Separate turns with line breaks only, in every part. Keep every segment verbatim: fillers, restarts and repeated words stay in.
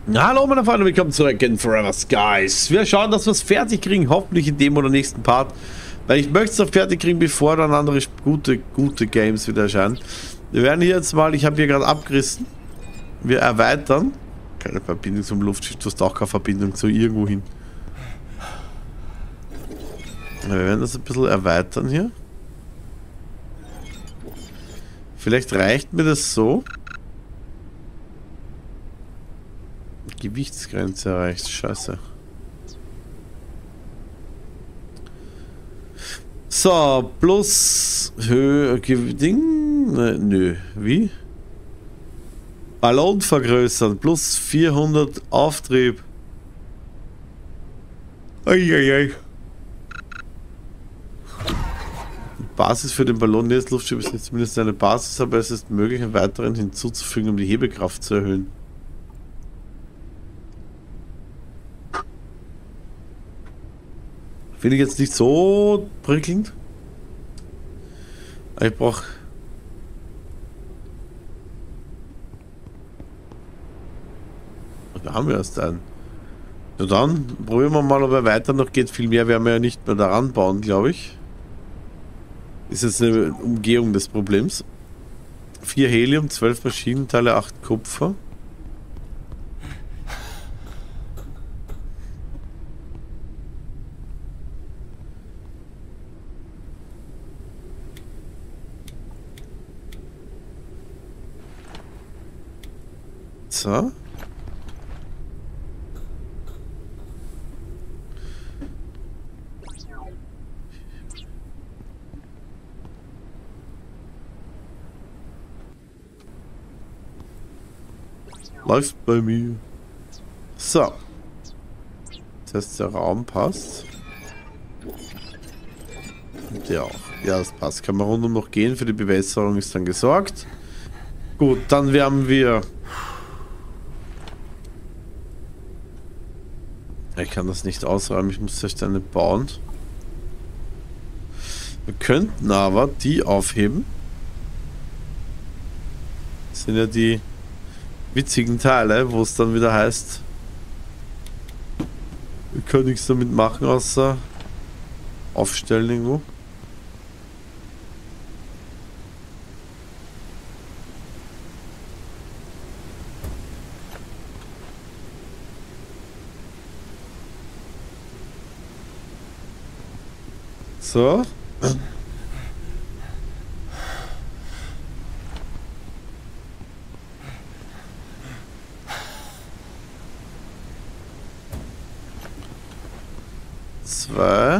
Hallo meine Freunde, willkommen zurück in Forever Skies. Wir schauen, dass wir es fertig kriegen, hoffentlich in dem oder nächsten Part. Weil ich möchte es noch fertig kriegen, bevor dann andere gute, gute Games wieder erscheinen. Wir werden hier jetzt mal, ich habe hier gerade abgerissen. Wir erweitern. Keine Verbindung zum Luftschiff, du hast auch keine Verbindung zu irgendwo hin. Wir werden das ein bisschen erweitern hier. Vielleicht reicht mir das so. Gewichtsgrenze erreicht. Scheiße. So, plus Höhe, Ding, ne, nö, wie? Ballon vergrößern, plus vierhundert Auftrieb. Eieiei. Basis für den Ballon des Luftschiffes ist jetzt zumindest eine Basis, aber es ist möglich, einen weiteren hinzuzufügen, um die Hebekraft zu erhöhen. Finde ich jetzt nicht so prickelnd. Ich brauche... Da haben wir erst einen. Na dann, probieren wir mal, ob er weiter noch geht. Viel mehr werden wir ja nicht mehr daran bauen, glaube ich. Ist jetzt eine Umgehung des Problems. vier Helium, zwölf Maschinenteile, acht Kupfer. So. Läuft bei mir. So. Das heißt, der Raum passt. Und der auch. Ja, das passt. Kann man rundum noch gehen. Für die Bewässerung ist dann gesorgt. Gut, dann werden wir... Ich kann das nicht ausräumen. Ich muss zuerst eine bauen. Wir könnten aber die aufheben. Das sind ja die witzigen Teile, wo es dann wieder heißt, wir können nichts damit machen, außer aufstellen irgendwo. So. Zwei.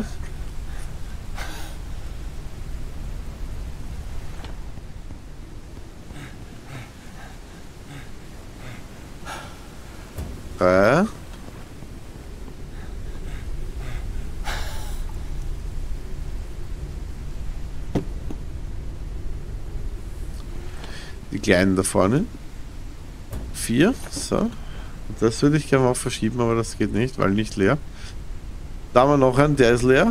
Drei. Die kleinen da vorne. Vier. So. Das würde ich gerne auch verschieben, aber das geht nicht, weil nicht leer. Da haben wir noch einen, der ist leer.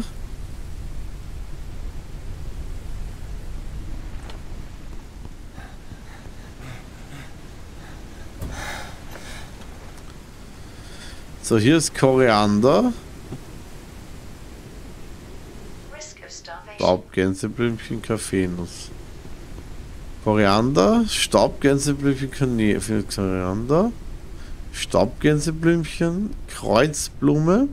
So, hier ist Koriander. Staubgänseblümchen, Kaffeenuss. Koriander, Staubgänseblümchen, Koriander, Staubgänseblümchen, Kreuzblume.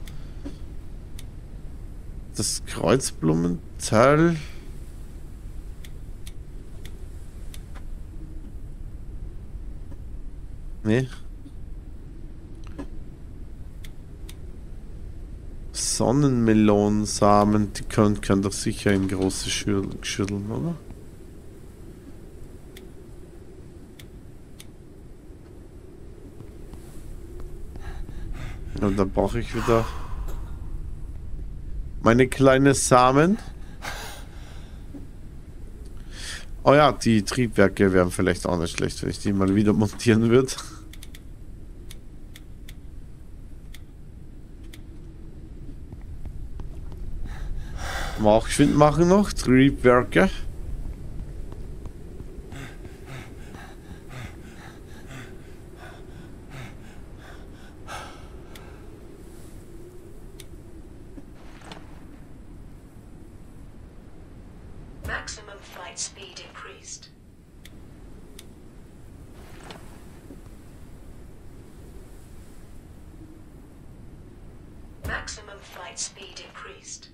Das Kreuzblumenteil. Nee. Sonnenmelonensamen, die können, können doch sicher in große Schüsseln schütteln, oder? Und dann brauche ich wieder meine kleinen Samen. Oh ja, die Triebwerke wären vielleicht auch nicht schlecht, wenn ich die mal wieder montieren würde. Kann man auch geschwind machen noch. Triebwerke.
flight speed increased. Maximum flight speed increased.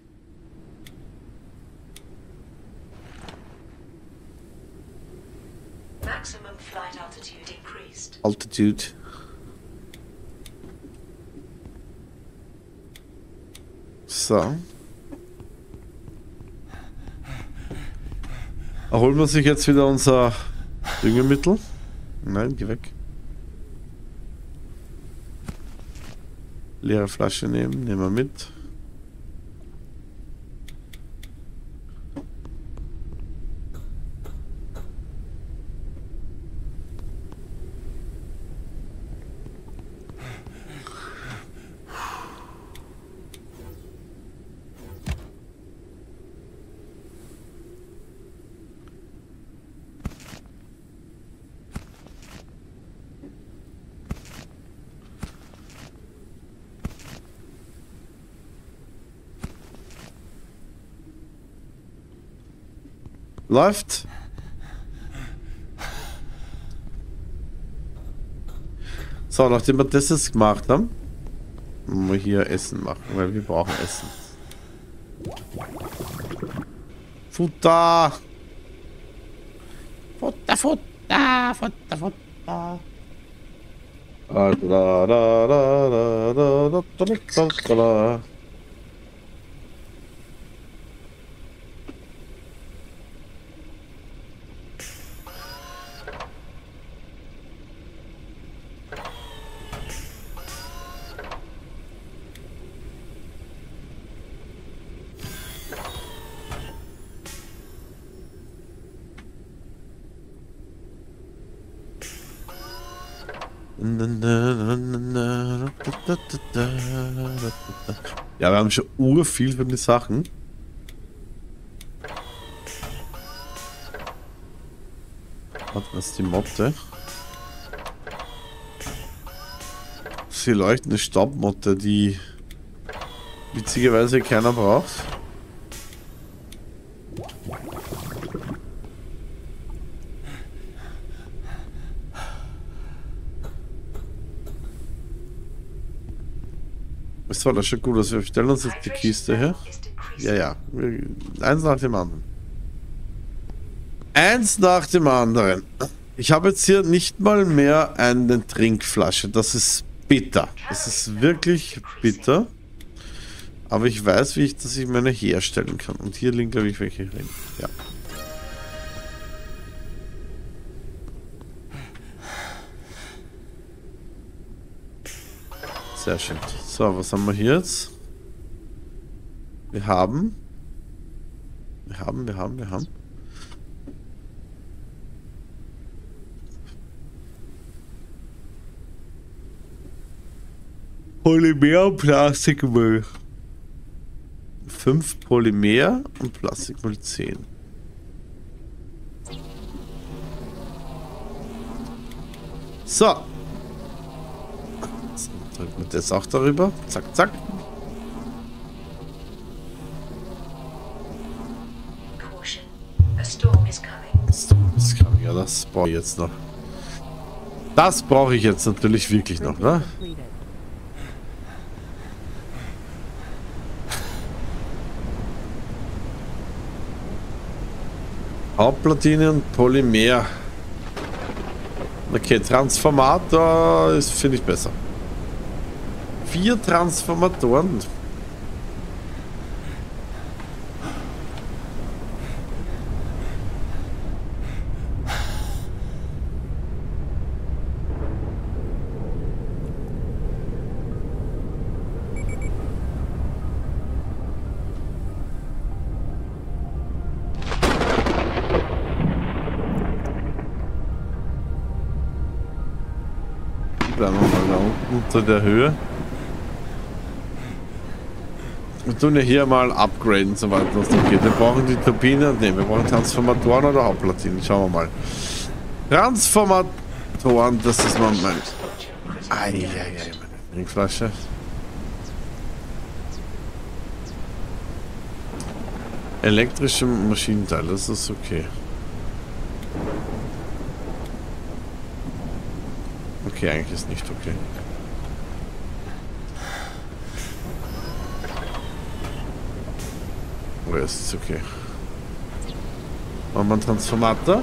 Maximum flight altitude increased.
Altitude. So. Erholen wir sich jetzt wieder unser Düngemittel? Nein, geh weg. Leere Flasche nehmen, nehmen wir mit. Läuft. So, nachdem wir das jetzt gemacht haben, müssen wir hier Essen machen, weil wir brauchen Essen. Futter! Futter, Futter, Futter, Futter. Da, da, da, da, da, da, da, da, da. Ja, wir haben schon ur viel von den Sachen. Was ist die Motte? Sie leuchtende Staubmotte, die witzigerweise keiner braucht. Das war das schon gut, also wir stellen uns jetzt die Kiste her. Ja, ja. Eins nach dem anderen. Eins nach dem anderen. Ich habe jetzt hier nicht mal mehr eine Trinkflasche. Das ist bitter. Das ist wirklich bitter. Aber ich weiß, wie ich, dass ich meine herstellen kann. Und hier liegen, glaube ich, welche drin. Ja. Sehr schön. So, was haben wir hier jetzt? Wir haben... Wir haben, wir haben, wir haben... Polymer und Plastikmüll. Fünf Polymer und Plastikmüll zehn. So. Drücken wir das auch darüber. Zack, zack. Storm is coming. Ja, das brauche ich jetzt noch. Das brauche ich jetzt natürlich wirklich noch, ne? Hauptplatine und Polymer. Okay, Transformator ist, finde ich, besser. Vier Transformatoren. Bleiben wir mal da unten unter der Höhe. Wir tun ja hier mal upgraden, soweit das noch geht. Wir brauchen die Turbine, ne, wir brauchen Transformatoren oder Hauptplatinen. Schauen wir mal. Transformatoren, das ist mal mein... Eieiei, meine Trinkflasche. Elektrische Maschinenteile, das ist okay. Okay, eigentlich ist nicht okay. Oder ist es okay? Machen wir einen Transformator.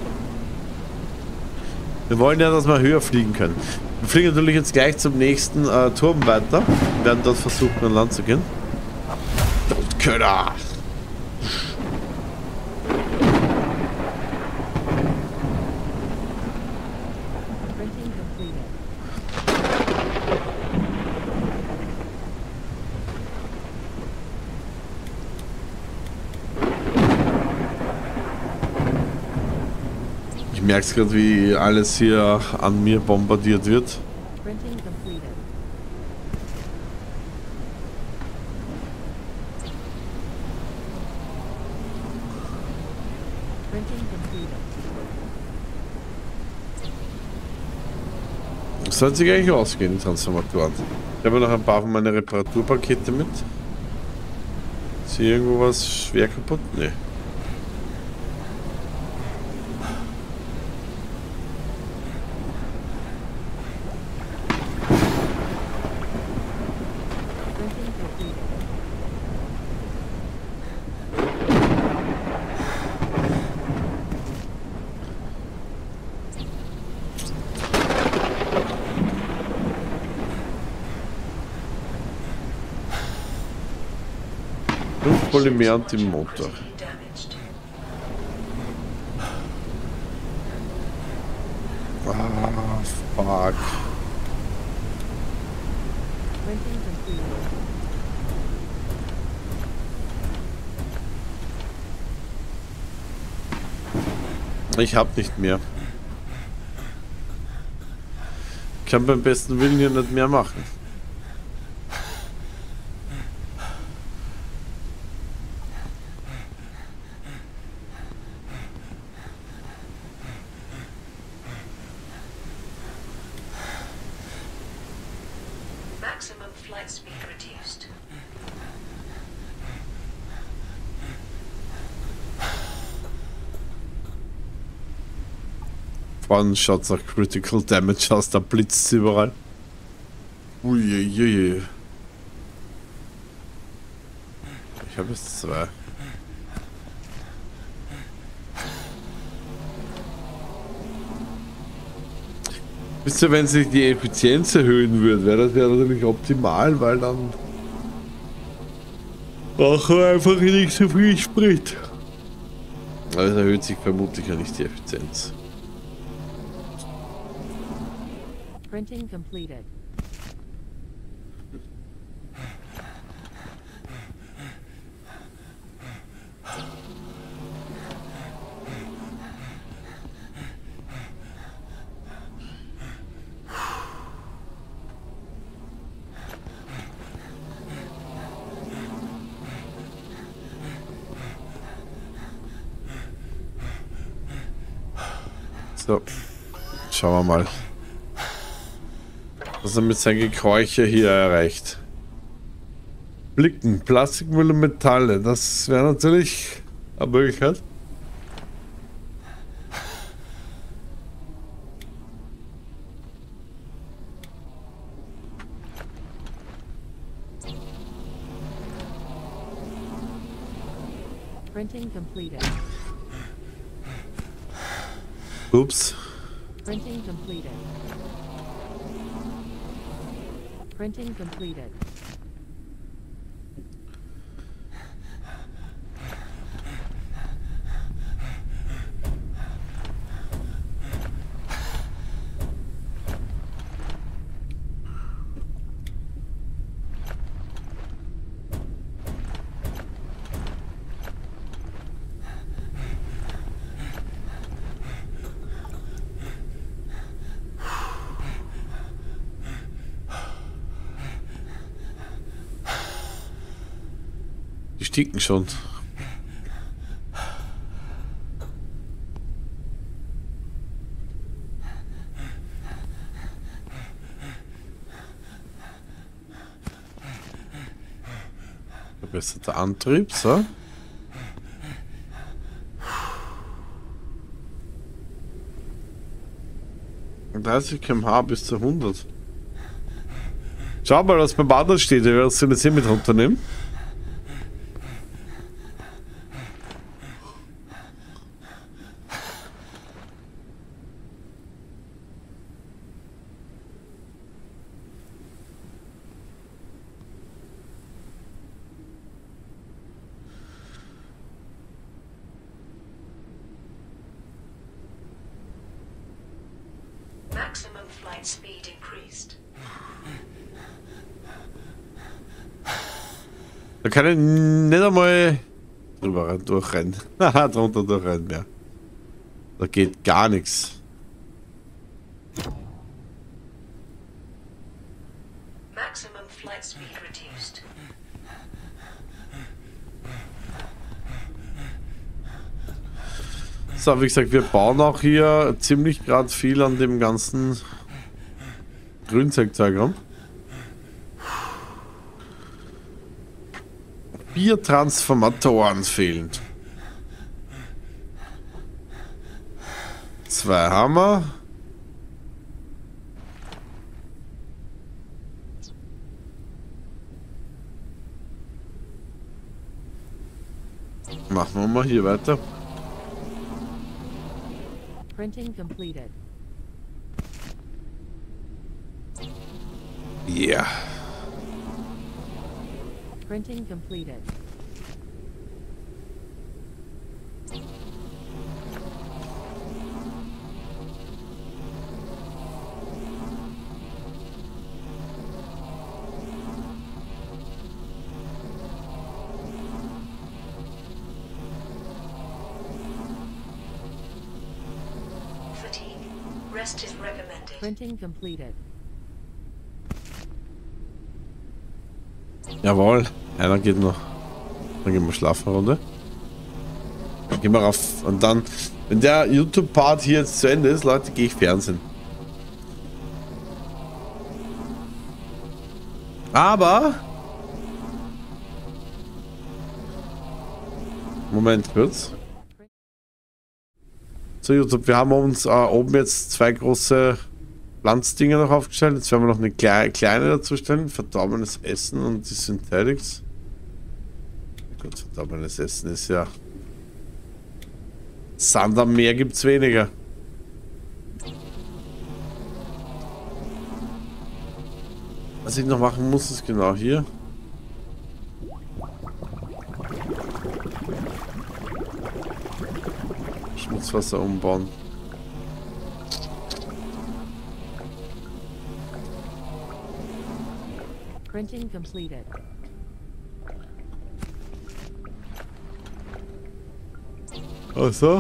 Wir wollen ja, dass wir höher fliegen können. Wir fliegen natürlich jetzt gleich zum nächsten äh, Turm weiter. Wir werden dort versuchen, an Land zu gehen. Köder! Ich merke es gerade, wie alles hier an mir bombardiert wird. Das sollte sich eigentlich ausgehen, die Transformatoren. Ich habe noch ein paar von meinen Reparaturpakete mit. Ist hier irgendwo was schwer kaputt? Nee. Polymer und im Motor. Ah, fuck. Ich hab nicht mehr. Ich kann beim besten Willen hier nicht mehr machen.
Maximum flight speed reduced.
Vorne schaut es nach Critical Damage aus, da blitzt überall. Uiuiui. Ich habe jetzt zwei. Wisst ihr, wenn sich die Effizienz erhöhen würde, wäre das ja natürlich optimal, weil dann brauchen wir einfach nicht so viel Sprit. Aber es erhöht sich vermutlich ja nicht die Effizienz.
Printing completed.
So, schauen wir mal, was er mit seinem Gekräuche hier erreicht. Blicken, Plastikmüll und Metalle, das wäre natürlich eine Möglichkeit.
Printing completed.
Ups.
Printing completed. Printing completed.
Die stinken schon. Verbesserter Antrieb, so. dreißig Kilometer pro Stunde bis zu hundert. Schau mal, was beim Bader steht, ich werde das jetzt hier mit runternehmen.
Maximum flight speed increased.
Da kann ich nicht einmal drüber durchrennen. Haha, drunter durchrennen mehr. Da geht gar nichts.
Maximum flight speed reduced.
So, wie gesagt, wir bauen auch hier ziemlich gerade viel an dem ganzen Grünzeugzeug rum. Vier Transformatoren fehlen. Zwei Hammer. Machen wir mal hier weiter.
Printing completed.
Ja. Yeah.
Printing completed.
Fatigue. Rest is recommended.
Printing completed.
Jawohl, einer geht noch. Dann gehen wir schlafen eine Runde. Dann gehen wir rauf. Und dann, wenn der YouTube-Part hier jetzt zu Ende ist, Leute, gehe ich Fernsehen. Aber... Moment kurz. So, YouTube, wir haben uns äh, oben jetzt zwei große Pflanzdinger noch aufgestellt. Jetzt werden wir noch eine kleine, kleine dazu stellen. Verdorbenes Essen und die Synthetics. Gut, verdorbenes Essen ist ja... Sand am Meer gibt's weniger. Was ich noch machen muss, ist genau hier. Schmutzwasser umbauen.
Printing completed.
Also.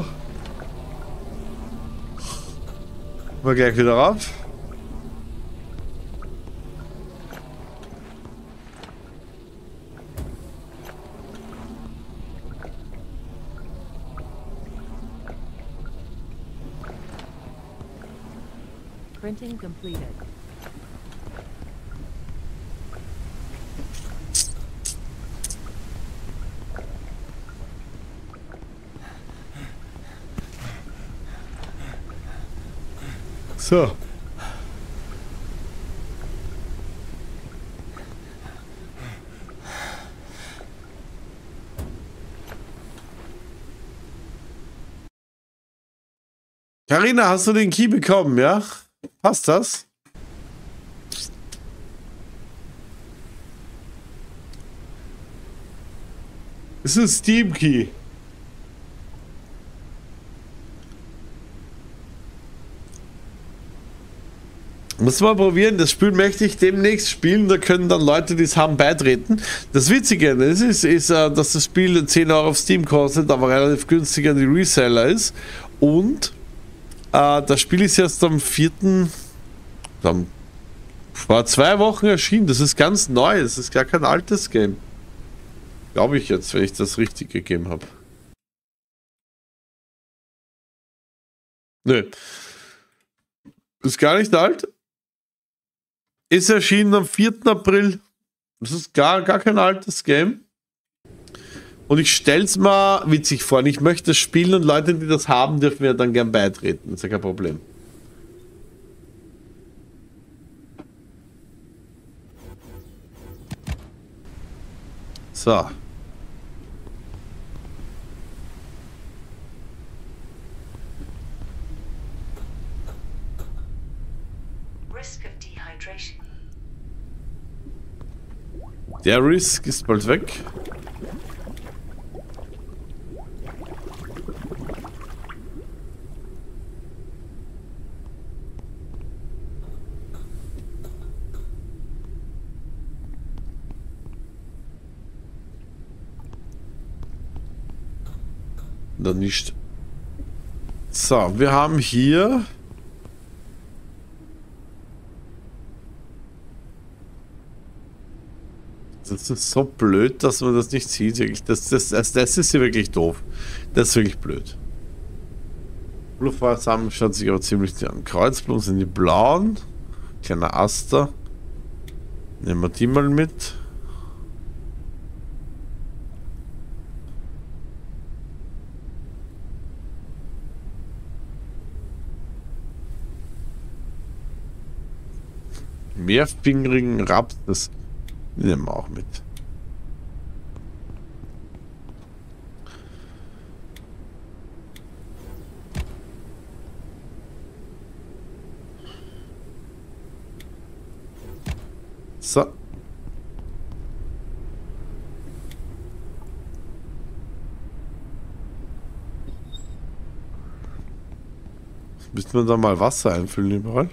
Mal gleich wieder rauf.
Printing completed.
So. Carina, hast du den Key bekommen, ja? Passt das? Es ist Steam Key. Muss mal probieren, das Spiel möchte ich demnächst spielen, da können dann Leute, die es haben, beitreten. Das Witzige ist, ist, ist dass das Spiel zehn Euro auf Steam kostet, aber relativ günstiger die Reseller ist. Und äh, das Spiel ist erst am vierten Dann vor zwei Wochen erschienen. Das ist ganz neu, das ist gar kein altes Game. Glaube ich jetzt, wenn ich das richtig gegeben habe. Nö. Ist gar nicht alt. Ist erschienen am vierten April. Das ist gar, gar kein altes Game. Und ich stell's mal witzig vor. Und ich möchte das spielen und Leute, die das haben, dürfen mir dann gern beitreten. Das ist ja kein Problem. So.
Risk of dehydration.
Der Risk ist bald weg. Dann nicht. So, wir haben hier das ist so blöd, dass man das nicht sieht. Wirklich. Das, das, das, das ist ja wirklich doof. Das ist wirklich blöd. Luftfahrtsamen schaut sich aber ziemlich an. Kreuzblumen sind die blauen. Kleiner Aster. Nehmen wir die mal mit. Mehrfingerigen Raps, das nehmen wir auch mit. So. Müssen wir da mal Wasser einfüllen überall?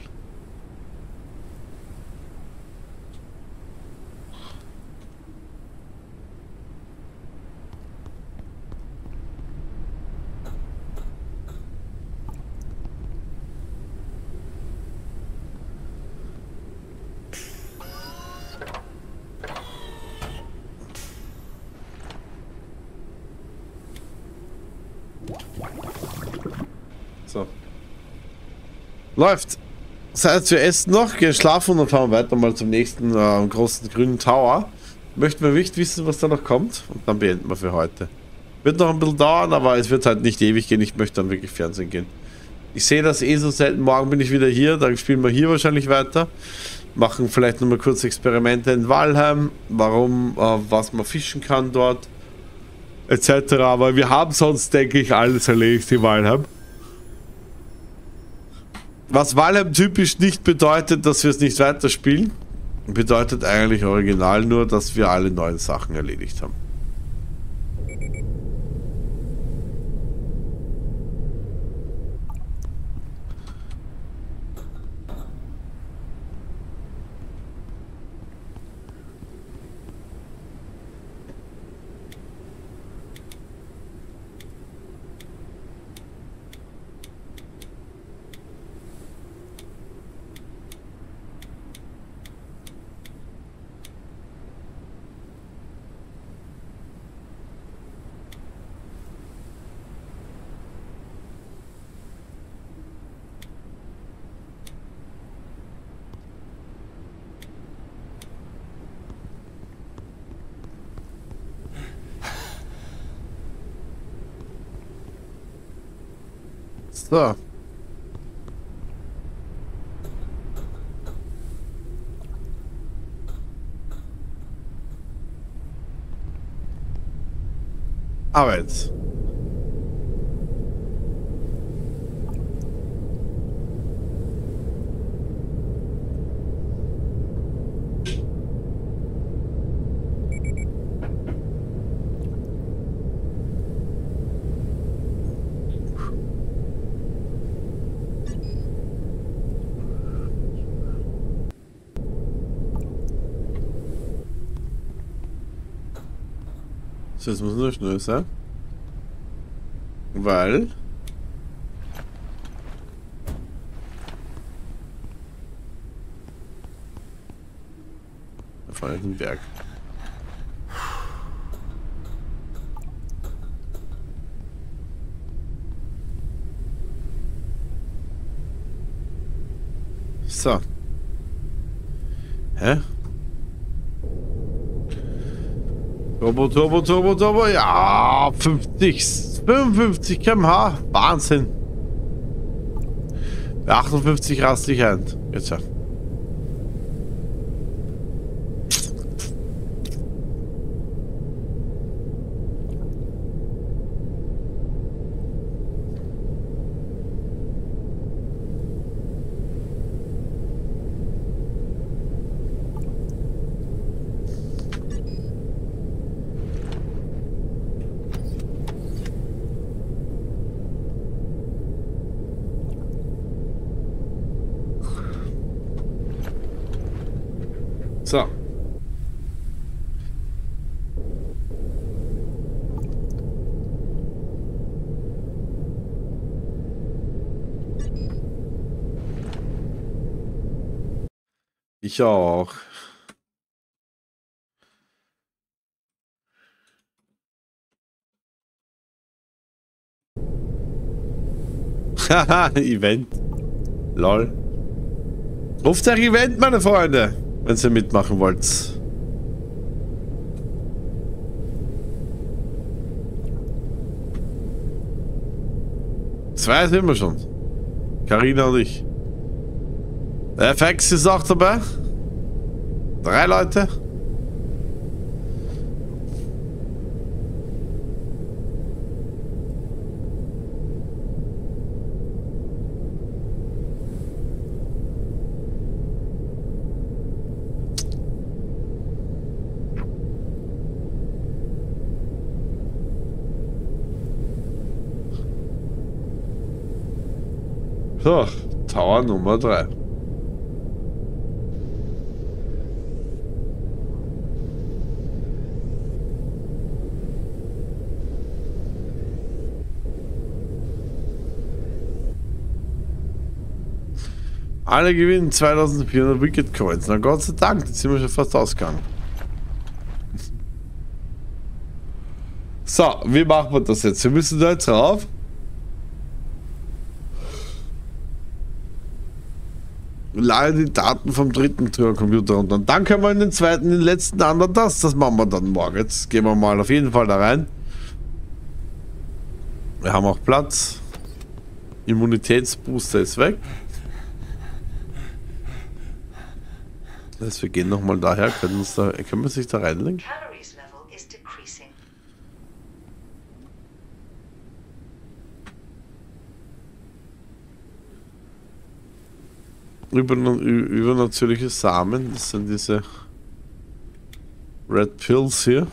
So. Läuft. Zeit zu essen noch. Gehen schlafen und dann fahren wir weiter mal zum nächsten äh, großen grünen Tower. Möchten wir nicht wissen, was da noch kommt. Und dann beenden wir für heute. Wird noch ein bisschen dauern, aber es wird halt nicht ewig gehen. Ich möchte dann wirklich Fernsehen gehen. Ich sehe das eh so selten. Morgen bin ich wieder hier. Dann spielen wir hier wahrscheinlich weiter. Machen vielleicht nochmal kurz Experimente in Valheim. Warum, äh, was man fischen kann dort. Etc. Aber wir haben sonst, denke ich, alles erledigt in Valheim. Was Valheim typisch nicht bedeutet, dass wir es nicht weiterspielen, bedeutet eigentlich original nur, dass wir alle neuen Sachen erledigt haben. So. Aber jetzt. So, jetzt muss nur schnell sein. Weil... Da vorne ist ein Berg. So. Hä? Turbo, Turbo, Turbo, Turbo, ja, fünfzig, fünfundfünfzig Kilometer pro Stunde, Wahnsinn. Bei achtundfünfzig rast dich ein. Jetzt ja. So. Ich auch. Haha, Event. Lol. Ruft euch Event, meine Freunde, wenn ihr mitmachen wollt. Zwei sind wir schon. Carina und ich. Der F X ist auch dabei. Drei Leute. So, Tower Nummer drei. Alle gewinnen zweitausendvierhundert Wicked Coins. Na Gott sei Dank, jetzt sind wir schon fast ausgegangen. So, wie machen wir das jetzt? Wir müssen da jetzt rauf. Lade die Daten vom dritten Computer runter. Und dann können wir in den zweiten, den letzten anderen das. Das machen wir dann morgen. Jetzt gehen wir mal auf jeden Fall da rein. Wir haben auch Platz. Immunitätsbooster ist weg. Das heißt, wir gehen nochmal daher. Können, uns da, können wir sich da reinlegen?
Calories level is decreasing.
Über, übernatürliche Samen, das sind diese Red Pills hier.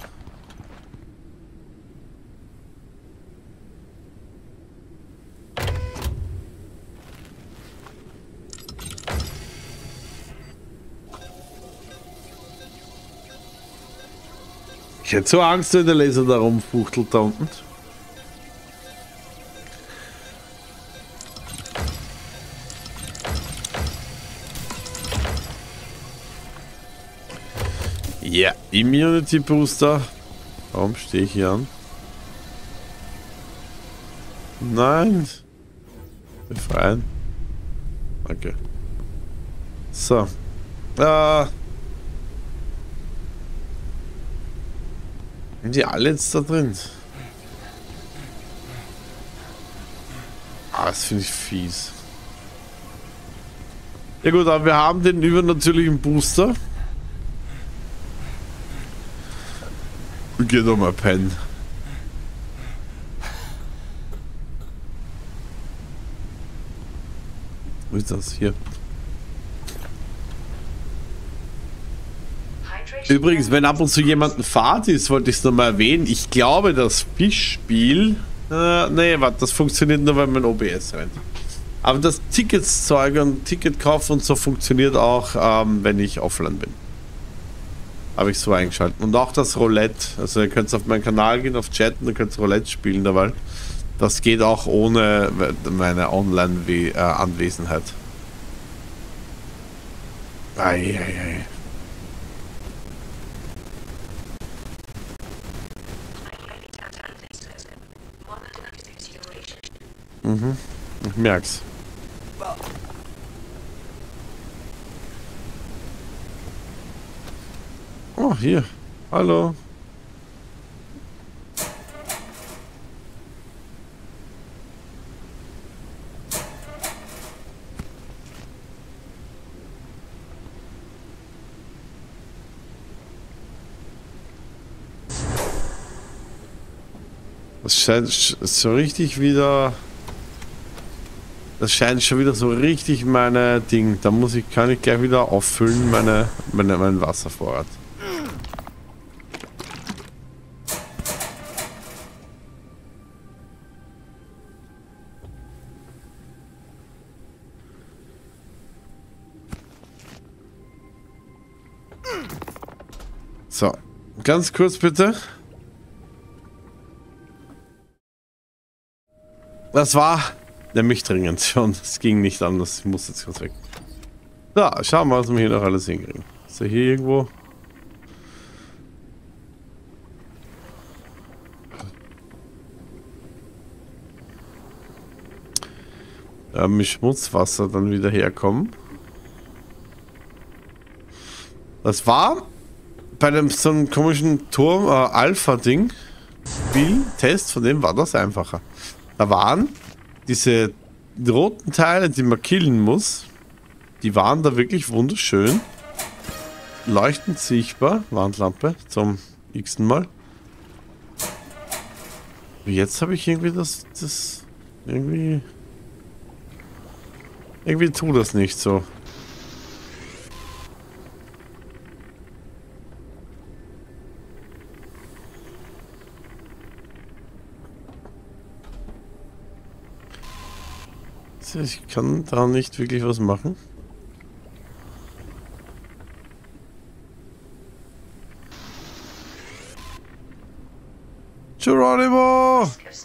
Ich hätte so Angst, wenn der Laser da rumfuchtelt da unten. Ja, yeah. Immunity Booster. Warum stehe ich hier an? Nein. Befreien. Danke. So. Ah. Sind die alle jetzt da drin? Ah, das finde ich fies. Ja gut, aber wir haben den übernatürlichen Booster. Geh doch mal pennen. Wo ist das hier? Übrigens, wenn ab und zu jemand ein Fahrt ist, wollte ich es nochmal erwähnen. Ich glaube, das Fischspiel. Äh, nee, warte, das funktioniert nur, wenn man O B S rennt. Aber das Ticketszeug und Ticketkauf und so funktioniert auch, ähm, wenn ich offline bin. Habe ich so eingeschaltet. Und auch das Roulette. Also ihr könnt auf meinen Kanal gehen, auf Chat und ihr könnt Roulette spielen dabei. Das geht auch ohne meine Online-Anwesenheit. Eieiei. Mhm, ich merk's. Oh, hier. Hallo. Das scheint so richtig wieder... Das scheint schon wieder so richtig meine Ding. Da muss ich, kann ich gleich wieder auffüllen, meine, meine, meinen Wasservorrat. So, ganz kurz bitte. Das war nämlich dringend schon. Es ging nicht anders. Ich muss jetzt kurz weg. So, schauen wir mal, was wir hier noch alles hinkriegen. Ist er hier irgendwo? Da mit Schmutzwasser dann wieder herkommen. Das war bei einem so einem komischen Turm äh, Alpha-Ding. Spiel-Test, von dem war das einfacher. Da waren diese roten Teile, die man killen muss, die waren da wirklich wunderschön. Leuchtend sichtbar. Wandlampe zum x-ten Mal. Jetzt habe ich irgendwie das, das irgendwie irgendwie tut das nicht so. Ich kann da nicht wirklich was machen. Geronimo!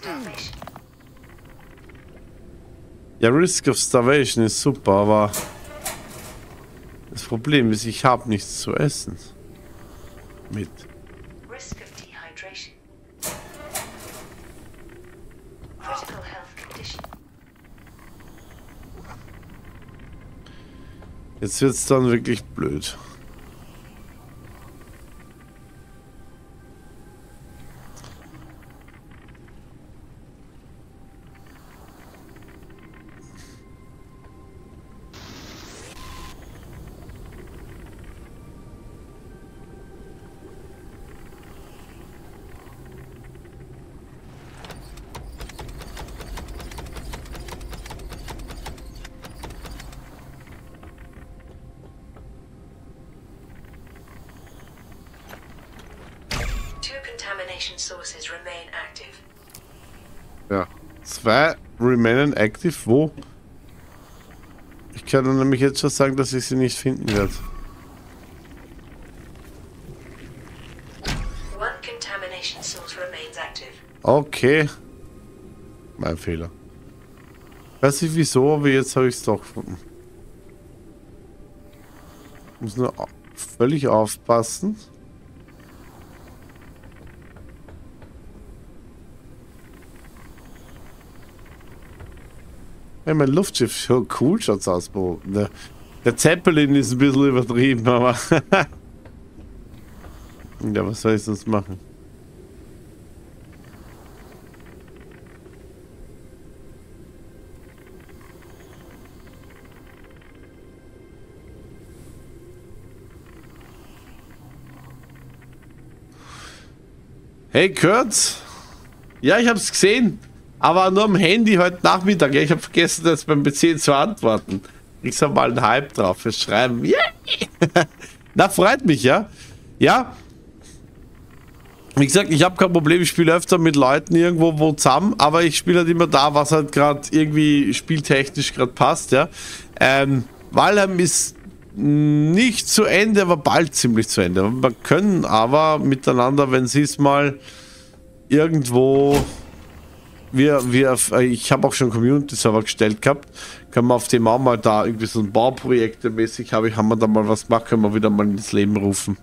Ja, Risk of Starvation ist super, aber das Problem ist, ich habe nichts zu essen. Mit.
Risk of dehydration. Critical health condition.
Jetzt wird's dann wirklich blöd.
Contamination sources remain active.
Ja. Zwei remainen active. Wo? Ich kann dann nämlich jetzt schon sagen, dass ich sie nicht finden werde.
One contamination source remains active.
Okay. Mein Fehler. Weiß nicht wieso, aber jetzt habe ich es doch gefunden. Ich muss nur völlig aufpassen. Hey, mein Luftschiff, so cool schaut's aus, Bro. Der, der Zeppelin ist ein bisschen übertrieben, aber... ja, was soll ich sonst machen? Hey, Kurt! Ja, ich hab's gesehen. Aber nur am Handy heute Nachmittag. Ja, ich habe vergessen, das beim P C zu antworten. Ich sag mal einen Hype drauf fürs Schreiben. Yeah. Na, freut mich, ja. Ja. Wie gesagt, ich habe kein Problem. Ich spiele öfter mit Leuten irgendwo wo zusammen. Aber ich spiele halt immer da, was halt gerade irgendwie spieltechnisch gerade passt, ja. Ähm, Valheim ist nicht zu Ende, aber bald ziemlich zu Ende. Wir können aber miteinander, wenn sie es mal irgendwo... Wir, wir, ich habe auch schon Community-Server gestellt gehabt. Können wir auf dem auch mal da irgendwie so ein Bauprojekte mäßig habe ich, haben wir da mal was gemacht, können wir wieder mal ins Leben rufen.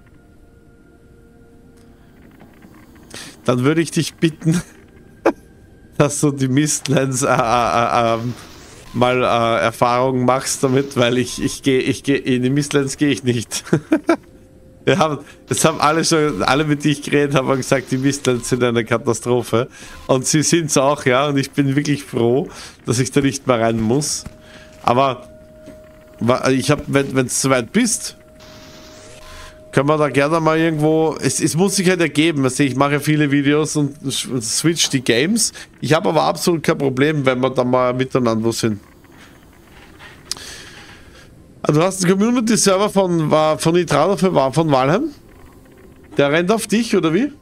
Dann würde ich dich bitten, dass du die Mistlands äh, äh, äh, mal äh, Erfahrungen machst damit, weil ich, ich gehe, ich gehe, in die Mistlands gehe ich nicht. Wir haben, das haben alle schon, alle mit denen ich geredet habe, haben gesagt, die Mistlands sind eine Katastrophe. Und sie sind es auch, ja. Und ich bin wirklich froh, dass ich da nicht mehr rein muss. Aber ich habe, wenn es soweit bist, können wir da gerne mal irgendwo. Es, es muss sich halt ergeben. Also ich mache ja viele Videos und switch die Games. Ich habe aber absolut kein Problem, wenn wir da mal miteinander sind. Du hast einen Community-Server von, von Itrado für von Valheim? Der rennt auf dich, oder wie?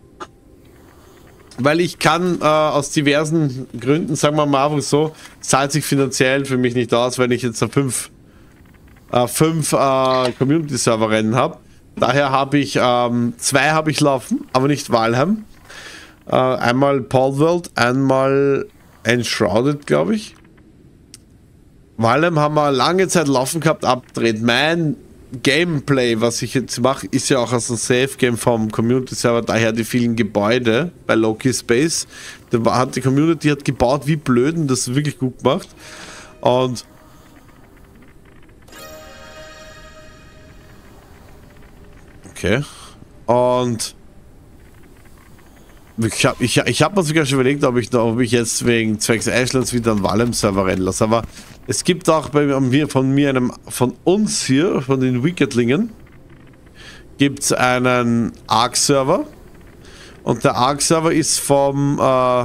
Weil ich kann äh, aus diversen Gründen, sagen wir mal einfach so, zahlt sich finanziell für mich nicht aus, wenn ich jetzt fünf, äh, fünf äh, Community-Server-Rennen habe. Daher habe ich ähm, zwei habe ich laufen, aber nicht Valheim. Äh, einmal Palworld, einmal Enshrouded, glaube ich. Valheim haben wir lange Zeit laufen gehabt, abgedreht. Mein Gameplay, was ich jetzt mache, ist ja auch aus einem Safe-Game vom Community-Server, daher die vielen Gebäude bei Loki Space. Da hat die Community hat gebaut wie blöd und das wirklich gut gemacht. Und okay. Und ich habe ich, ich hab mir sogar schon überlegt, ob ich, ob ich jetzt wegen zwecks Ashlands wieder einen Valheim-Server rennen lasse. Aber es gibt auch bei mir, von mir, einem, von uns hier, von den Wickedlingen, gibt es einen Ark-Server. Und der Ark-Server ist vom äh,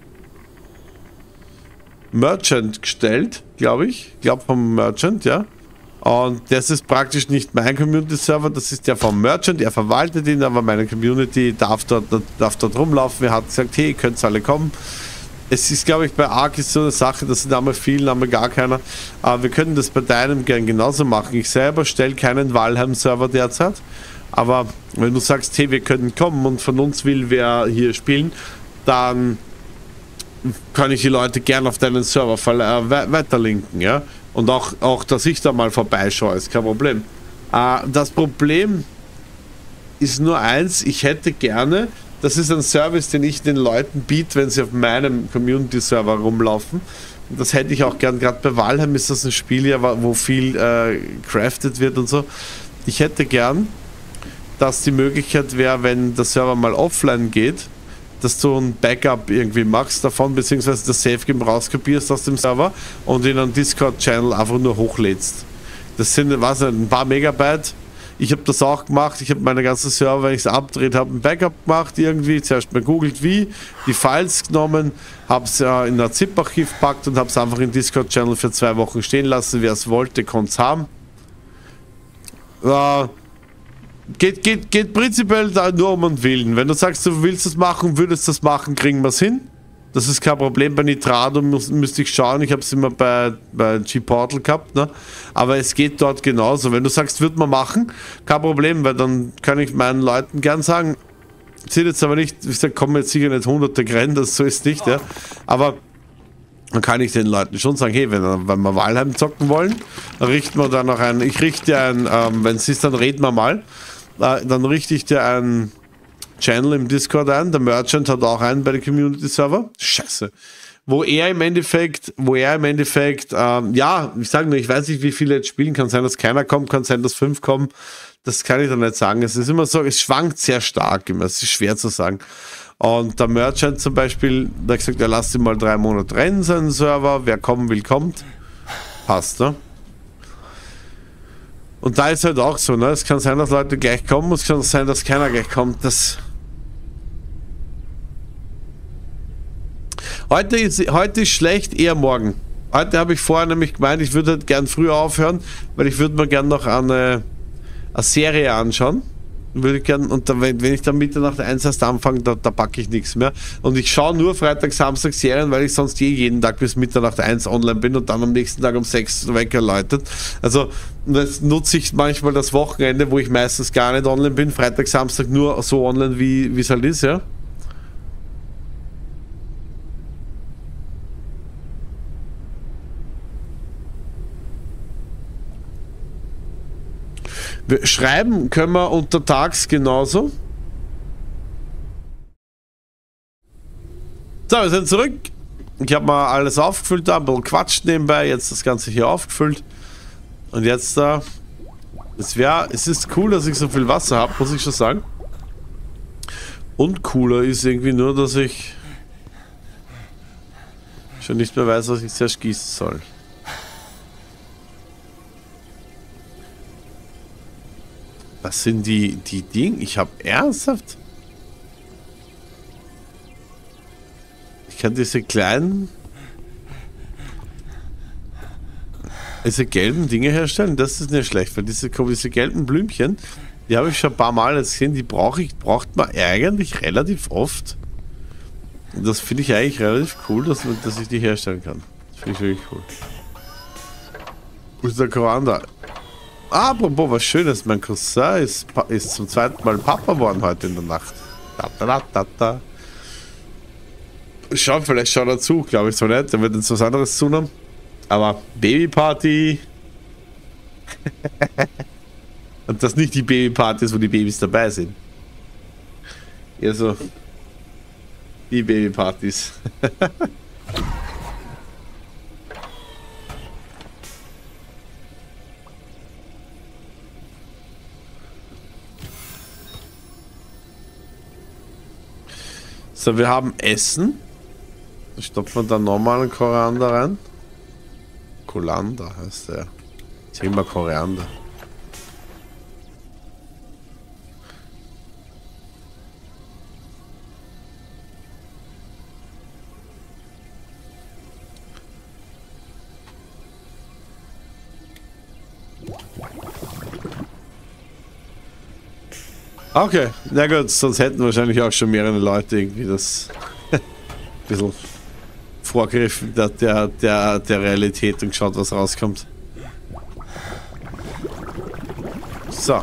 Merchant gestellt, glaube ich. Ich glaube vom Merchant, ja. Und das ist praktisch nicht mein Community-Server, das ist der vom Merchant, er verwaltet ihn, aber meine Community darf dort, darf dort rumlaufen. Er hat gesagt, hey, ihr könnt alle kommen. Es ist, glaube ich, bei Ark ist so eine Sache, das sind einmal viele, einmal gar keiner. Aber wir können das bei deinem gern genauso machen. Ich selber stelle keinen Valheim-Server derzeit, aber wenn du sagst, hey, wir können kommen und von uns will wer hier spielen, dann kann ich die Leute gern auf deinen Server äh, weiterlinken, ja. Und auch, auch, dass ich da mal vorbeischaue, ist kein Problem. Äh, das Problem ist nur eins, ich hätte gerne, das ist ein Service, den ich den Leuten biete, wenn sie auf meinem Community-Server rumlaufen. Und das hätte ich auch gern, gerade bei Valheim ist das ein Spiel, ja, wo viel äh, crafted wird und so. Ich hätte gern, dass die Möglichkeit wäre, wenn der Server mal offline geht, dass du ein Backup irgendwie machst davon, beziehungsweise das Safe-Game rauskopierst aus dem Server und in einen Discord-Channel einfach nur hochlädst. Das sind, was ein paar Megabyte. Ich habe das auch gemacht. Ich habe meine ganzen Server, wenn ich es abgedreht habe, ein Backup gemacht irgendwie. Zuerst mal googelt wie, die Files genommen, habe es äh, in ein ZIP-Archiv gepackt und habe es einfach in Discord-Channel für zwei Wochen stehen lassen. Wer es wollte, konnte es haben. Äh, Geht, geht, geht prinzipiell da nur um einen Willen. Wenn du sagst, du willst das machen, würdest das machen, kriegen wir es hin. Das ist kein Problem. Bei Nitrado muss, müsste ich schauen. Ich habe es immer bei, bei G-Portal gehabt. Ne? Aber es geht dort genauso. Wenn du sagst, würde man machen, kein Problem, weil dann kann ich meinen Leuten gern sagen, sind jetzt aber nicht, ich sage, kommen jetzt sicher nicht hunderte Rennen, das so ist nicht. Ja? Aber dann kann ich den Leuten schon sagen, hey, wenn, wenn wir Valheim zocken wollen, dann richten wir da noch ein, ich richte ein, ähm, wenn es ist, dann reden wir mal. Dann richte ich dir einen Channel im Discord ein. Der Merchant hat auch einen bei den Community-Server. Scheiße. Wo er im Endeffekt, wo er im Endeffekt, ähm, ja, ich sage nur, ich weiß nicht, wie viele jetzt spielen. Kann sein, dass keiner kommt, kann sein, dass fünf kommen. Das kann ich dann nicht sagen. Es ist immer so, es schwankt sehr stark immer. Es ist schwer zu sagen. Und der Merchant zum Beispiel, der hat gesagt, er lasst ihn mal drei Monate rennen, seinen Server. Wer kommen will, kommt. Passt, ne? Und da ist halt auch so, ne? Es kann sein, dass Leute gleich kommen, es kann sein, dass keiner gleich kommt. Das heute ist, heute ist schlecht, eher morgen. Heute habe ich vorher nämlich gemeint, ich würde halt gern früher aufhören, weil ich würde mir gern noch eine, eine Serie anschauen. Würde ich gern, und dann, wenn, wenn ich dann Mitternacht eins erst anfange, da, da packe ich nichts mehr. Und ich schaue nur Freitag, Samstag Serien, weil ich sonst je jeden Tag bis Mitternacht eins online bin und dann am nächsten Tag um sechs Wecker läutet. Also das nutze ich manchmal das Wochenende, wo ich meistens gar nicht online bin. Freitag, Samstag nur so online, wie es halt ist, ja. Schreiben können wir untertags genauso. So, wir sind zurück. Ich habe mal alles aufgefüllt, da ein bisschen quatscht nebenbei. Jetzt das Ganze hier aufgefüllt. Und jetzt da. Äh, es wäre, es ist cool, dass ich so viel Wasser habe, muss ich schon sagen. Und cooler ist irgendwie nur, dass ich schon nicht mehr weiß, was ich zuerst gießen soll. Was sind die, die Dinge? Ich habe ernsthaft. Ich kann diese kleinen, diese gelben Dinge herstellen. Das ist nicht schlecht, weil diese, diese gelben Blümchen, die habe ich schon ein paar Mal gesehen. Die brauche ich, braucht man eigentlich relativ oft. Und das finde ich eigentlich relativ cool, dass, dass ich die herstellen kann. Das finde ich wirklich cool. Wo ist der Koranda? Apropos, was Schönes, mein Cousin ist, ist zum zweiten Mal Papa geworden heute in der Nacht. Da, da, da, da, da. Schau, vielleicht schaut er zu, glaube ich so nicht. Der wird jetzt was anderes tun haben. Aber Babyparty. Und das nicht die Babypartys, wo die Babys dabei sind. Eher so die Babypartys. So, wir haben Essen. Da stopfen wir dann normalen Koriander rein. Kolander heißt der. Jetzt immer Koriander. Okay, na gut, sonst hätten wahrscheinlich auch schon mehrere Leute irgendwie das ein bisschen vorgegriffen der, der, der, der Realität und geschaut, was rauskommt. So.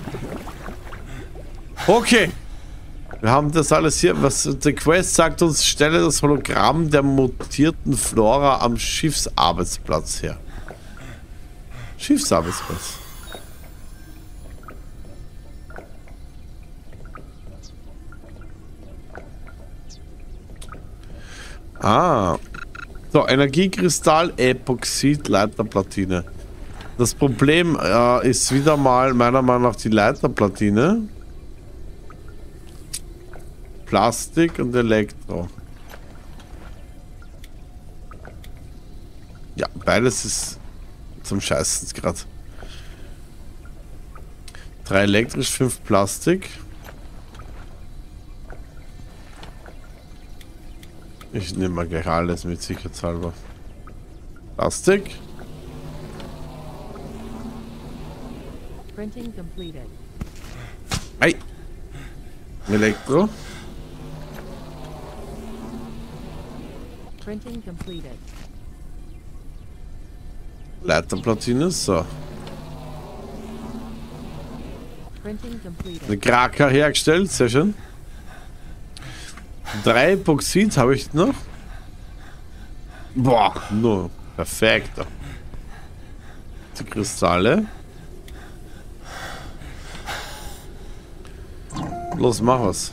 Okay. Wir haben das alles hier. Was der Quest sagt uns, stelle das Hologramm der mutierten Flora am Schiffsarbeitsplatz her. Schiffsarbeitsplatz. Ah. So, Energiekristall, Epoxid, Leiterplatine. Das Problem äh, ist wieder mal meiner Meinung nach die Leiterplatine. Plastik und Elektro. Ja, beides ist zum Scheißen gerade. Drei elektrisch, fünf Plastik. Ich nehme mal gleich alles mit sicherheitshalber. Plastik.
Printing completed.
Ei. Elektro.
Printing completed.
Leiterplatine, so.
Printing completed.
Eine Kraka hergestellt, sehr schön. Drei Epoxid habe ich noch. Boah, nur perfekt. Die Kristalle. Los, mach was.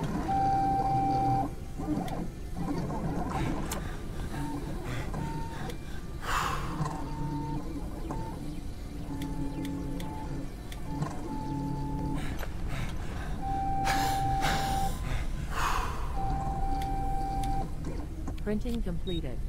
Printing completed.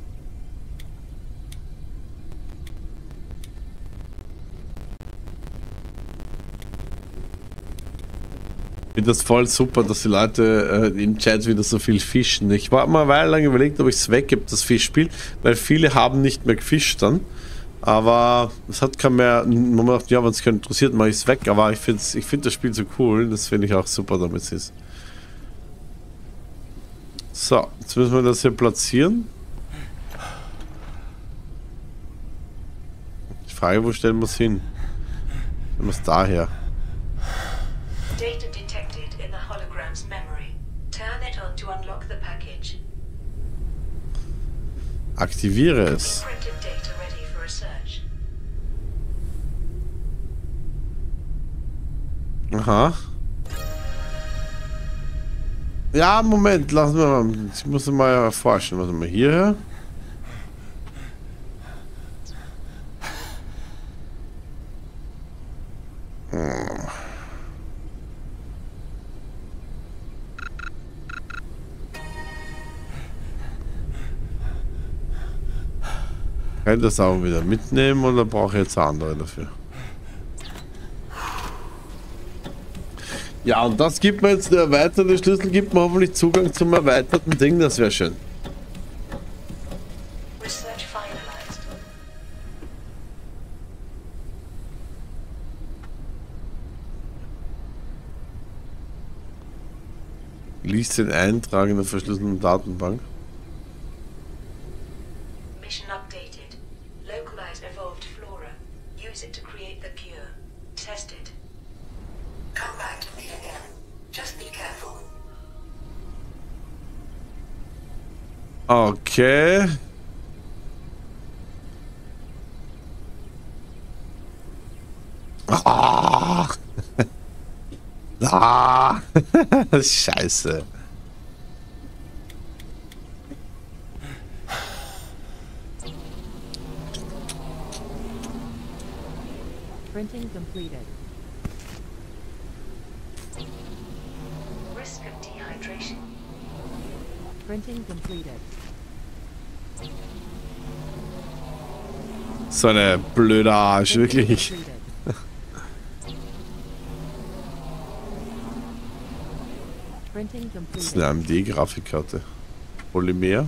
Ich finde das voll super, dass die Leute äh, im Chat wieder so viel fischen. Ich war mal eine Weile lang überlegt, ob ich es weggebe, das Fischspiel, weil viele haben nicht mehr gefischt dann. Aber es hat kein mehr. Man macht, ja, wenn es keinen interessiert, mache ich es weg. Aber ich finde ich find das Spiel so cool, das finde ich auch super, damit es ist. So, jetzt müssen wir das hier platzieren. Die Frage, wo stellen wir es hin? Stellen wir es daher.
Data detected in the hologram's memory. Turn it on to unlock the package.
Aktiviere es.
Printed data ready for research.
Aha. Ja, Moment, lassen wir mal. Ich muss mal erforschen. Was haben wir hierher? Hm. Kann ich das auch wieder mitnehmen oder brauche ich jetzt andere dafür? Ja, und das gibt mir jetzt, der erweiterte Schlüssel gibt mir hoffentlich Zugang zum erweiterten Ding, das wäre schön.
Research finalized.
Lies den Eintrag in der verschlüsselten Datenbank.
Mission updated. Localize evolved flora. Use it to create the cure. Test it. Come back to me again. Just be careful.
Okay. Ah. Ah. Scheiße.
Printing completed.
Risk of dehydration.
Printing completed.
So eine blöde Arsch,
Printing
wirklich.
completed. Printing
Das ist
completed.
eine A M D-Grafikkarte. Polymer.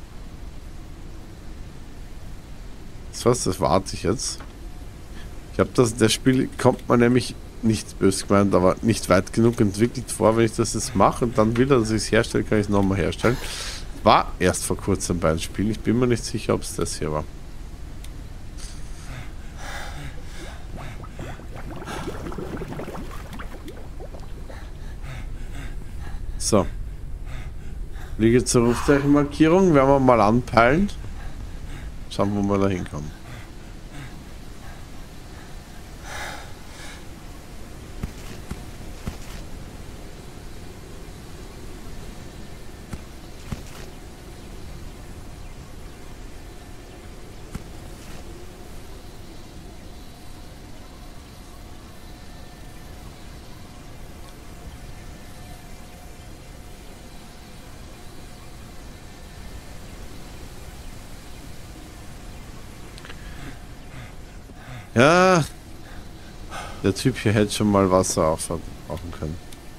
Das was, das warte ich jetzt. Ich habe das, das Spiel kommt man nämlich nicht böse gemeint, aber nicht weit genug entwickelt vor, wenn ich das jetzt mache und dann wieder, dass ich es herstelle, kann ich es nochmal herstellen. War erst vor kurzem bei einem Spiel. Ich bin mir nicht sicher, ob es das hier war. So. Liege zur Rufzeichenmarkierung, werden wir mal anpeilen. Schauen, wo wir da hinkommen. Ja, der Typ hier hätte schon mal Wasser aufbrauchen können.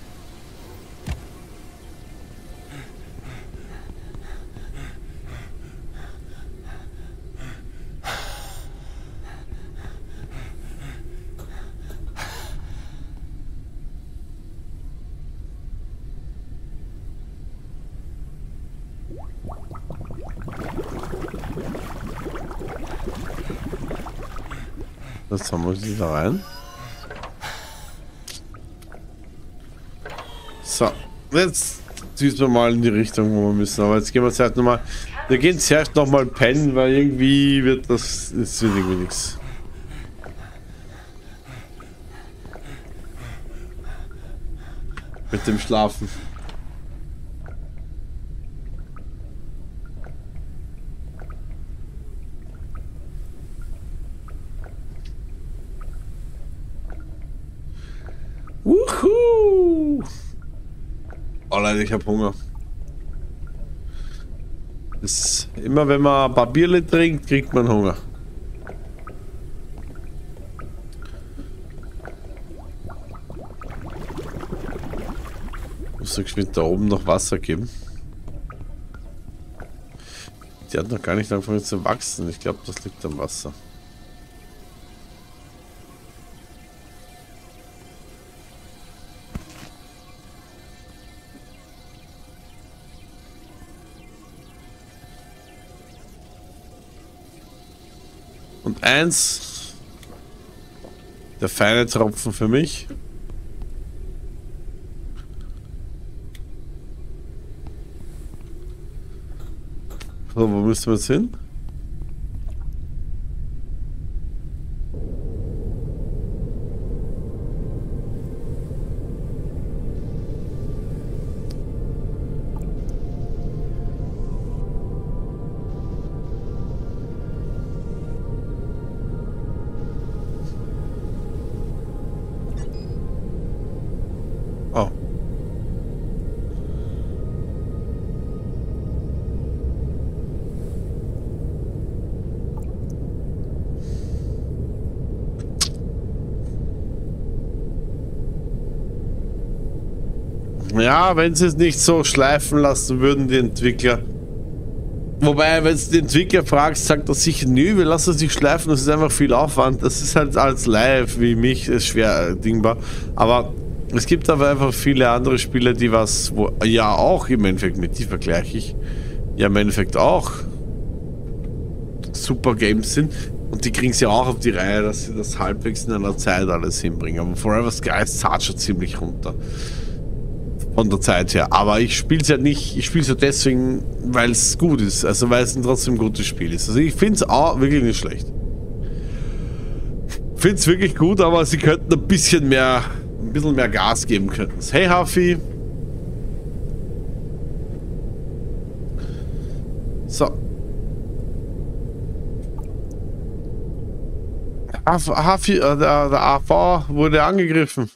Das haben wir sie da rein. So, jetzt düsen wir mal in die Richtung, wo wir müssen. Aber jetzt gehen wir zuerst nochmal. Wir gehen zuerst nochmal pennen, weil irgendwie wird das. Es wird irgendwie nichts. Mit dem Schlafen. Wuhu! Oh Leute, ich hab Hunger. Das, immer wenn man ein paar Bierle trinkt, kriegt man Hunger. Muss ich geschwind da oben noch Wasser geben. Die hat noch gar nicht angefangen zu wachsen. Ich glaube, das liegt am Wasser. Und eins, der feine Tropfen für mich. So, wo müssen wir jetzt hin? Oh. Ja, wenn sie es nicht so schleifen lassen würden, die Entwickler. Wobei, wenn du die Entwickler fragst, sagt er sicher, nö, wir lassen es nicht schleifen, das ist einfach viel Aufwand. Das ist halt als Live wie mich ist schwer dingbar. Aber es gibt aber einfach viele andere Spiele, die was, wo ja auch im Endeffekt, mit die vergleiche ich, ja im Endeffekt auch super Games sind. Und die kriegen sie auch auf die Reihe, dass sie das halbwegs in einer Zeit alles hinbringen. Aber Forever Skies zahlt schon ziemlich runter. Von der Zeit her. Aber ich spiele es ja nicht, ich spiele es ja deswegen, weil es gut ist. Also weil es trotzdem ein gutes Spiel ist. Also ich finde es auch wirklich nicht schlecht. Ich finde es wirklich gut, aber sie könnten ein bisschen mehr, ein bisschen mehr Gas geben könnten. Hey Hafi. So. Hafi, äh, der, der A V wurde angegriffen.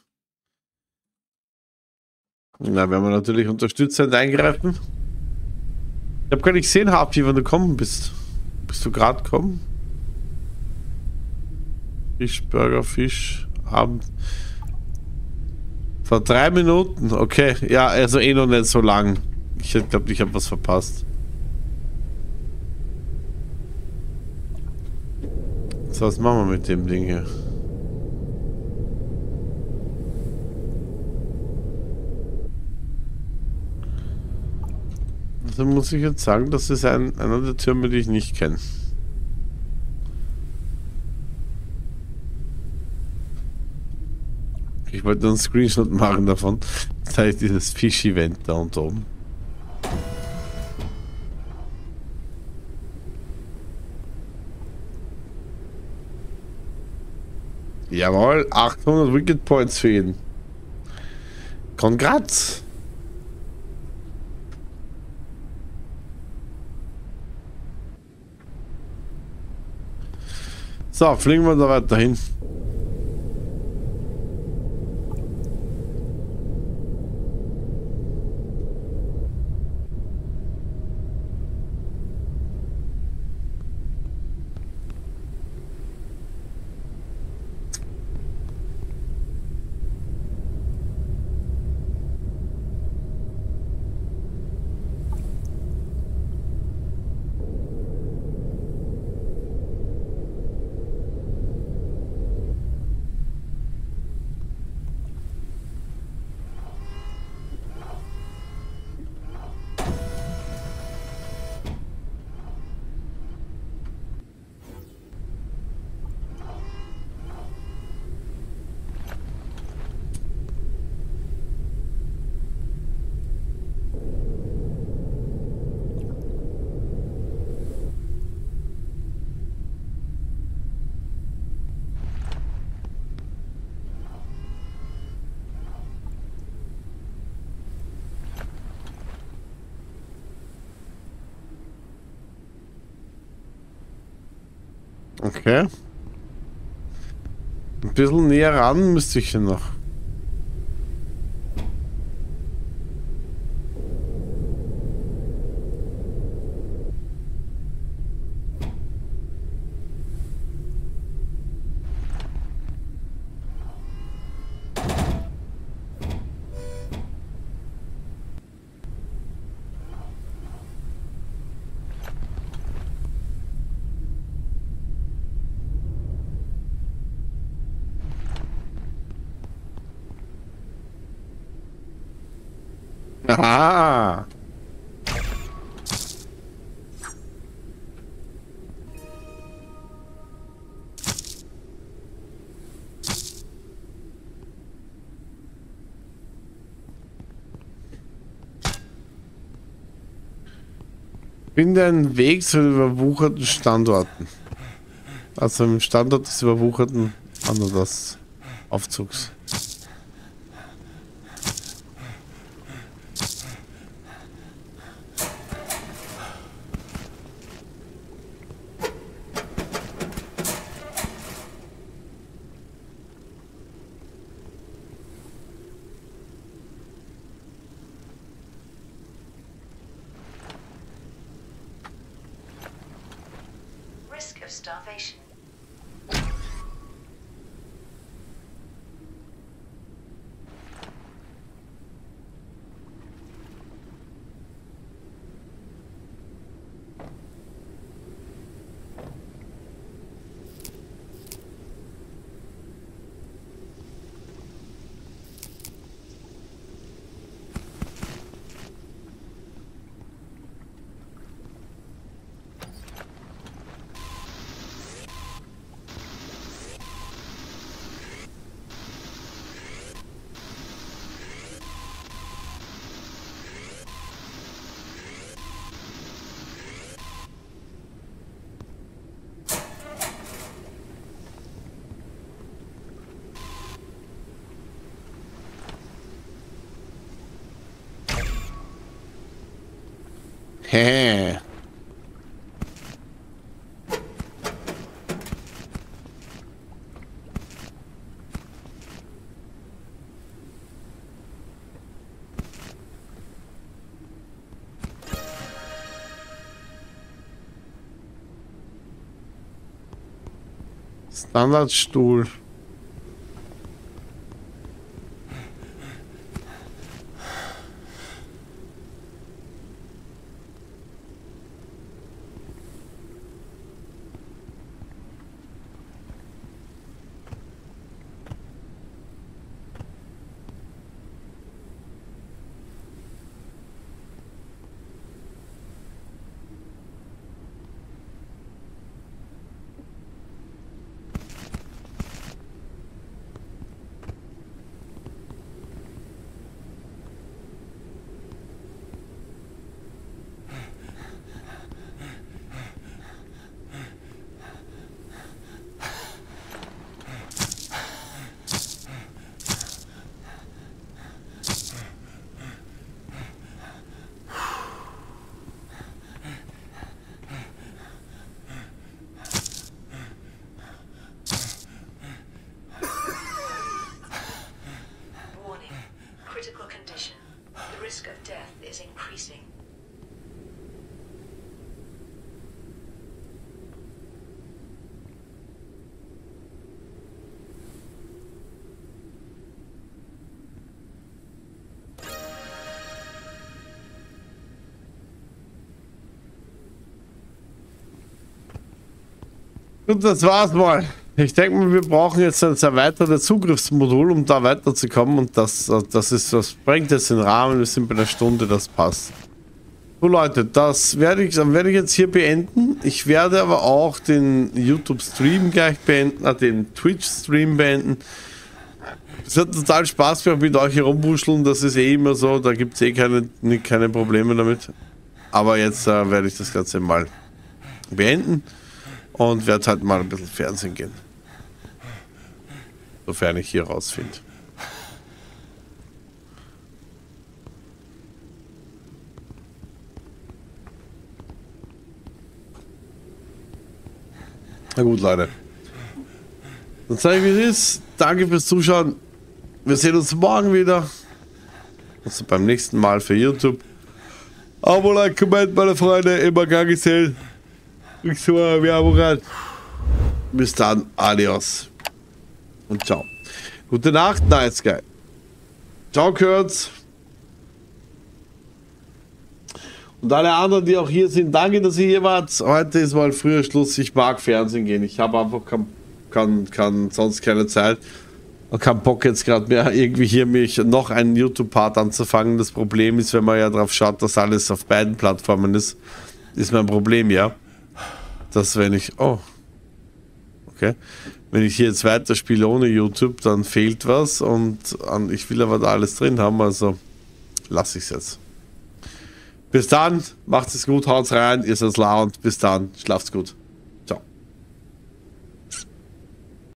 Na, werden wir natürlich unterstützend eingreifen. Ich habe gar nicht gesehen, Hafi, wenn du gekommen bist. Bist du gerade gekommen? Fisch, Burger, Fisch, Abend. Vor drei Minuten, okay. Ja, also eh noch nicht so lang. Ich glaube, ich habe was verpasst. So, was machen wir mit dem Ding hier? Also muss ich jetzt sagen, das ist ein, einer der Türme, die ich nicht kenne. Ich wollte einen Screenshot machen davon. Das heißt dieses Fisch-Event da und oben. Jawohl, achthundert Wicked Points für jeden. Congrats! So, fliegen wir da weiter hin. Okay. Ein bisschen näher ran müsste ich ja noch. Aha. Finde einen Weg zu den überwucherten Standorten. Also im Standort des überwucherten Anderes Aufzugs.
Risk of starvation.
Hä? Standardstuhl. Und das war's mal. Ich denke mal, wir brauchen jetzt ein erweitertes Zugriffsmodul, um da weiterzukommen. Und das, das ist, das bringt jetzt den Rahmen. Wir sind bei einer Stunde, das passt. So Leute, das werde ich, dann werde ich jetzt hier beenden. Ich werde aber auch den YouTube-Stream gleich beenden, äh, den Twitch-Stream beenden. Es hat total Spaß gemacht mit euch herumwuscheln. Das ist eh immer so. Da gibt es eh keine, keine Probleme damit. Aber jetzt äh, werde ich das Ganze mal beenden. Und werde halt mal ein bisschen Fernsehen gehen. Sofern ich hier rausfinde. Na gut, Leute. Dann sage ich, wie es ist. Danke fürs Zuschauen. Wir sehen uns morgen wieder. Also beim nächsten Mal für YouTube. Abo, like, Comment, meine Freunde. Immer gern gesehen. Ich so, wir haben gerade. Bis dann, adios und ciao. Gute Nacht, Nice Guy. Ciao, Kurz. Und alle anderen, die auch hier sind, danke, dass ihr hier wart. Heute ist mal früher Schluss. Ich mag Fernsehen gehen. Ich habe einfach kein, kann, kann sonst keine Zeit und keinen Bock jetzt gerade mehr irgendwie hier mich noch einen YouTube-Part anzufangen. Das Problem ist, wenn man ja drauf schaut, dass alles auf beiden Plattformen ist, ist mein Problem, ja. Dass wenn ich, oh, okay, wenn ich hier jetzt weiterspiele ohne YouTube, dann fehlt was und an, ich will aber da alles drin haben, also lasse ich es jetzt. Bis dann, macht es gut, haut's rein, ihr seid laut, bis dann, schlaft's gut.